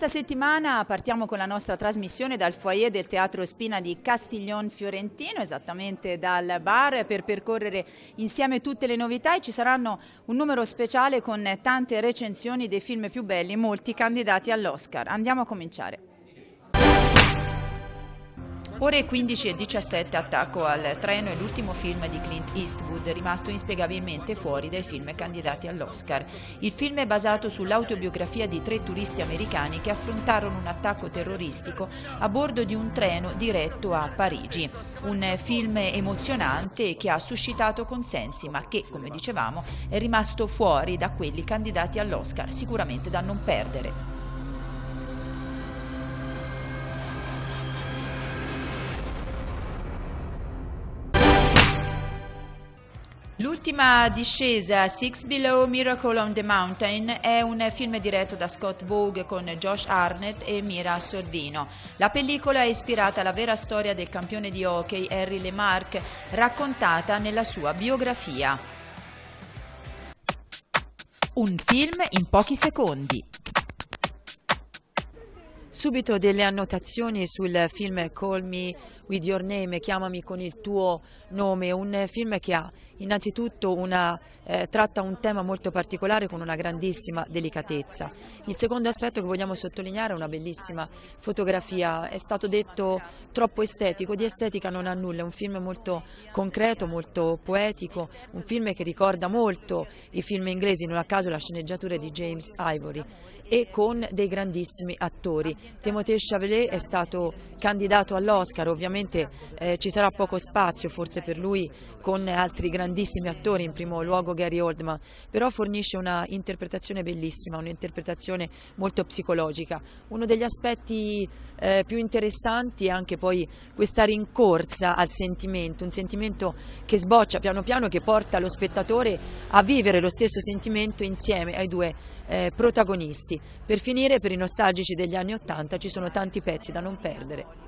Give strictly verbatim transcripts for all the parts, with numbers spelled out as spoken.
Questa settimana partiamo con la nostra trasmissione dal foyer del Teatro Spina di Castiglion Fiorentino, esattamente dal bar, per percorrere insieme tutte le novità, e ci saranno un numero speciale con tante recensioni dei film più belli, molti candidati all'Oscar. Andiamo a cominciare. Ore quindici e diciassette, Attacco al treno è l'ultimo film di Clint Eastwood, rimasto inspiegabilmente fuori dai film candidati all'Oscar. Il film è basato sull'autobiografia di tre turisti americani che affrontarono un attacco terroristico a bordo di un treno diretto a Parigi. Un film emozionante che ha suscitato consensi, ma che, come dicevamo, è rimasto fuori da quelli candidati all'Oscar, sicuramente da non perdere. L'ultima discesa, Six Below, Miracle on the Mountain, è un film diretto da Scott Vogue con Josh Hartnett e Mira Sorvino. La pellicola è ispirata alla vera storia del campione di hockey Harry Lemarque, raccontata nella sua biografia. Un film in pochi secondi. Subito delle annotazioni sul film Call Me With Your Name, chiamami con il tuo nome, un film che ha innanzitutto una, eh, tratta un tema molto particolare con una grandissima delicatezza. Il secondo aspetto che vogliamo sottolineare è una bellissima fotografia, è stato detto troppo estetico, di estetica non ha nulla, è un film molto concreto, molto poetico, un film che ricorda molto i film inglesi, non a caso la sceneggiatura è di James Ivory, e con dei grandissimi attori. Timothée Chalamet è stato candidato all'Oscar, ovviamente eh, ci sarà poco spazio forse per lui con altri grandissimi attori, in primo luogo Gary Oldman, però fornisce una interpretazione bellissima, un'interpretazione molto psicologica. Uno degli aspetti eh, più interessanti è anche poi questa rincorsa al sentimento, un sentimento che sboccia piano piano, che porta lo spettatore a vivere lo stesso sentimento insieme ai due eh, protagonisti. Per finire, per i nostalgici degli anni Ottanta ci sono tanti pezzi da non perdere.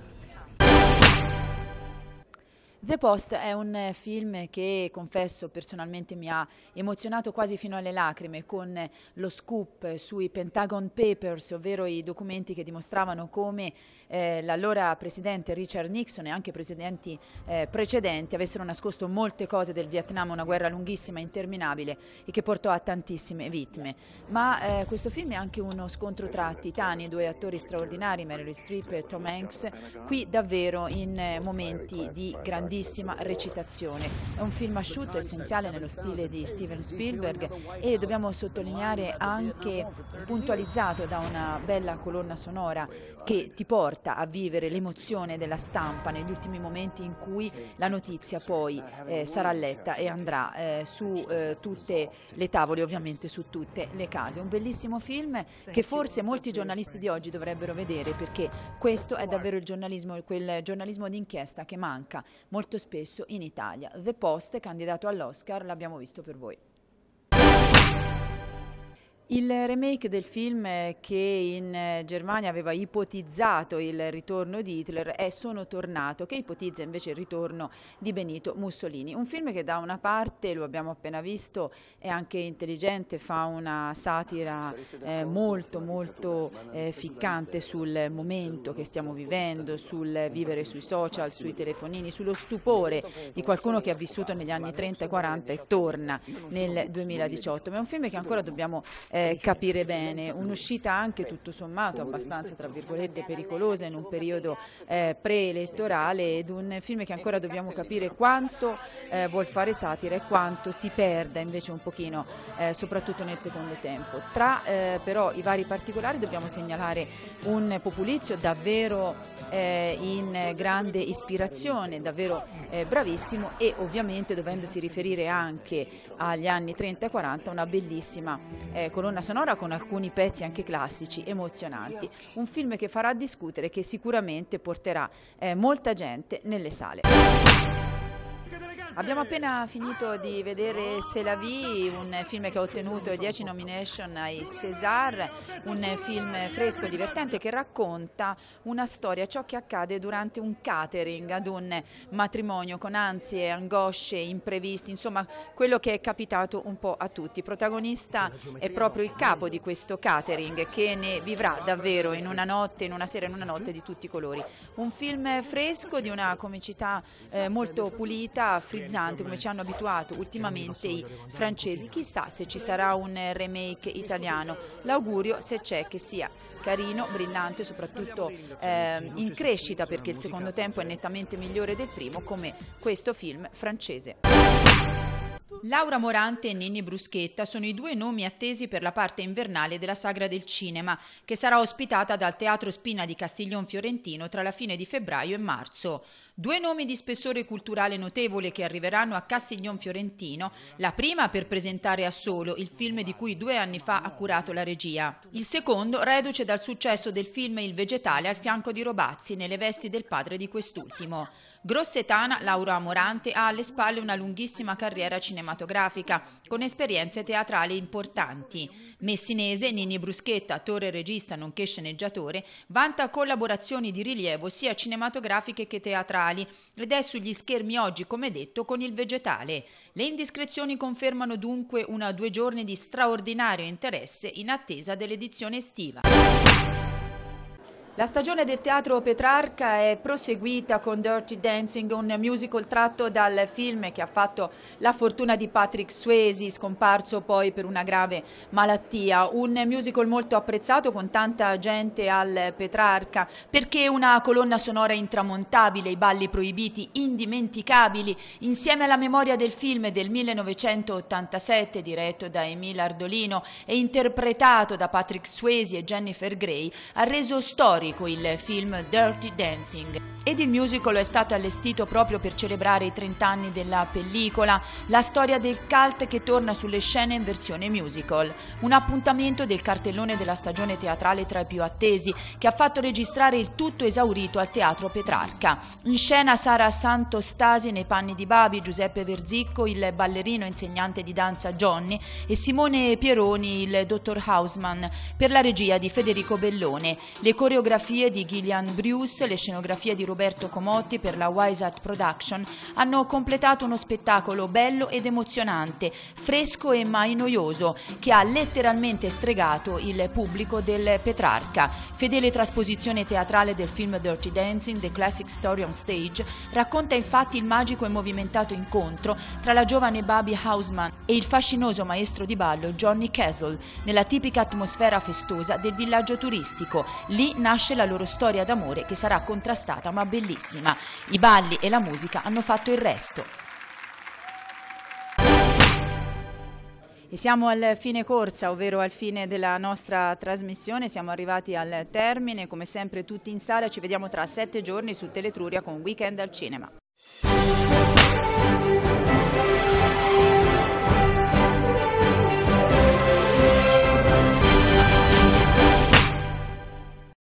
The Post è un film che, confesso, personalmente mi ha emozionato quasi fino alle lacrime, con lo scoop sui Pentagon Papers, ovvero i documenti che dimostravano come eh, l'allora presidente Richard Nixon e anche presidenti eh, precedenti avessero nascosto molte cose del Vietnam, una guerra lunghissima e interminabile e che portò a tantissime vittime. Ma eh, questo film è anche uno scontro tra titani, due attori straordinari, Meryl Streep e Tom Hanks, qui davvero in eh, momenti di grandissima recitazione. È un film asciutto, essenziale nello stile di Steven Spielberg, e dobbiamo sottolineare anche puntualizzato da una bella colonna sonora che ti porta a vivere l'emozione della stampa negli ultimi momenti in cui la notizia poi eh, sarà letta e andrà eh, su eh, tutte le tavole, ovviamente su tutte le case. Un bellissimo film che forse molti giornalisti di oggi dovrebbero vedere, perché questo è davvero il giornalismo, quel giornalismo d'inchiesta che manca molto spesso in Italia. The Post, candidato all'Oscar, l'abbiamo visto per voi. Il remake del film che in Germania aveva ipotizzato il ritorno di Hitler è Sono tornato, che ipotizza invece il ritorno di Benito Mussolini. Un film che da una parte, lo abbiamo appena visto, è anche intelligente, fa una satira eh, molto molto eh, ficcante sul momento che stiamo vivendo, sul vivere sui social, sui telefonini, sullo stupore di qualcuno che ha vissuto negli anni trenta e quaranta e torna nel duemiladiciotto. Ma è un film che ancora dobbiamo eh, Eh, capire bene, un'uscita anche tutto sommato abbastanza tra virgolette pericolosa in un periodo eh, preelettorale, ed un film che ancora dobbiamo capire quanto eh, vuol fare satira e quanto si perda invece un pochino eh, soprattutto nel secondo tempo. Tra eh, però i vari particolari dobbiamo segnalare un populizio davvero eh, in grande ispirazione, davvero eh, bravissimo, e ovviamente, dovendosi riferire anche agli anni trenta e quaranta, una bellissima eh, colonna sonora con alcuni pezzi anche classici emozionanti. Un film che farà discutere, che sicuramente porterà eh, molta gente nelle sale. Abbiamo appena finito di vedere C'est la vie, un film che ha ottenuto dieci nomination ai César, un film fresco e divertente che racconta una storia, ciò che accade durante un catering ad un matrimonio con ansie, angosce, imprevisti, insomma quello che è capitato un po' a tutti. Protagonista è proprio il capo di questo catering che ne vivrà davvero in una notte, in una sera, in una notte di tutti i colori. Un film fresco di una comicità eh, molto pulita, frizzante, come ci hanno abituato ultimamente i francesi. Chissà se ci sarà un remake italiano. L'augurio, se c'è, che sia carino, brillante, soprattutto eh, in crescita, perché il secondo tempo è nettamente migliore del primo, come questo film francese. Laura Morante e Ninni Bruschetta sono i due nomi attesi per la parte invernale della Sagra del Cinema, che sarà ospitata dal Teatro Spina di Castiglion Fiorentino tra la fine di febbraio e marzo. Due nomi di spessore culturale notevole che arriveranno a Castiglion Fiorentino, la prima per presentare a Solo, il film di cui due anni fa ha curato la regia. Il secondo reduce dal successo del film Il Vegetale al fianco di Robazzi nelle vesti del padre di quest'ultimo. Grossetana, Laura Morante ha alle spalle una lunghissima carriera cinematografica, con esperienze teatrali importanti. Messinese, Ninni Bruschetta, attore e regista nonché sceneggiatore, vanta collaborazioni di rilievo sia cinematografiche che teatrali ed è sugli schermi oggi, come detto, con Il Vegetale. Le indiscrezioni confermano dunque una due giorni di straordinario interesse in attesa dell'edizione estiva. La stagione del Teatro Petrarca è proseguita con Dirty Dancing, un musical tratto dal film che ha fatto la fortuna di Patrick Swayze, scomparso poi per una grave malattia. Un musical molto apprezzato con tanta gente al Petrarca, perché una colonna sonora intramontabile, i balli proibiti indimenticabili, insieme alla memoria del film del millenovecentottantasette diretto da Emile Ardolino e interpretato da Patrick Swayze e Jennifer Grey, ha reso storico il film Dirty Dancing. Ed il musical è stato allestito proprio per celebrare i trent'anni della pellicola, la storia del cult che torna sulle scene in versione musical. Un appuntamento del cartellone della stagione teatrale tra i più attesi, che ha fatto registrare il tutto esaurito al Teatro Petrarca. In scena Sara Santostasi nei panni di Babi, Giuseppe Verzicco, il ballerino insegnante di danza Johnny, e Simone Pieroni, il dottor Hausmann, per la regia di Federico Bellone. Le coreografie di Gillian Bruce, le scenografie di Roberto Comotti per la Wise Art Production hanno completato uno spettacolo bello ed emozionante, fresco e mai noioso, che ha letteralmente stregato il pubblico del Petrarca. Fedele trasposizione teatrale del film Dirty Dancing, The Classic Story on Stage, racconta infatti il magico e movimentato incontro tra la giovane Babi Hausmann e il fascinoso maestro di ballo Johnny Castle, nella tipica atmosfera festosa del villaggio turistico. Lì nasce la loro storia d'amore, che sarà contrastata ma bellissima. I balli e la musica hanno fatto il resto. E siamo al fine corsa, ovvero al fine della nostra trasmissione, siamo arrivati al termine, come sempre tutti in sala, ci vediamo tra sette giorni su Teletruria con Weekend al Cinema.